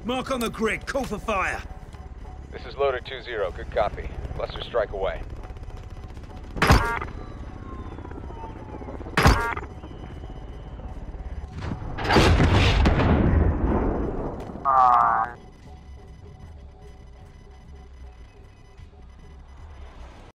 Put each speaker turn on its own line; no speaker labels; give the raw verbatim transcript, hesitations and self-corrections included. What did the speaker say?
Mark on the grid. Call for fire.
This is Loader two zero. Good copy. Cluster strike away.